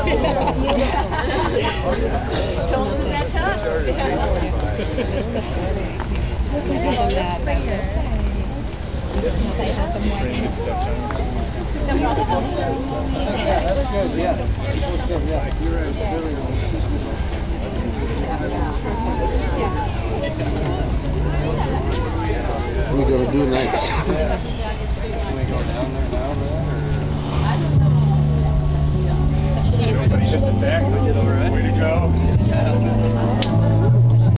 Told him that time. Yeah, that's good, yeah. That's good, yeah. You're really what are we going to do next? Can we go down there now, Everybody hit the deck. Way to go.